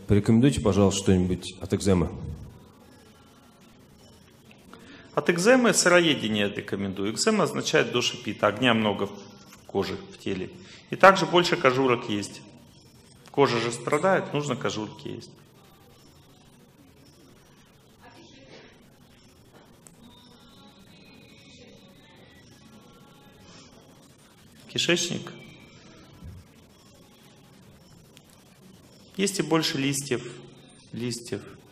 Порекомендуйте, пожалуйста, что-нибудь от экземы. От экземы сыроедение рекомендую. Экзема означает дошипита, огня много в коже, в теле. И также больше кожурок есть. Кожа же страдает, нужно кожурки есть. Кишечник. Есть и больше листьев.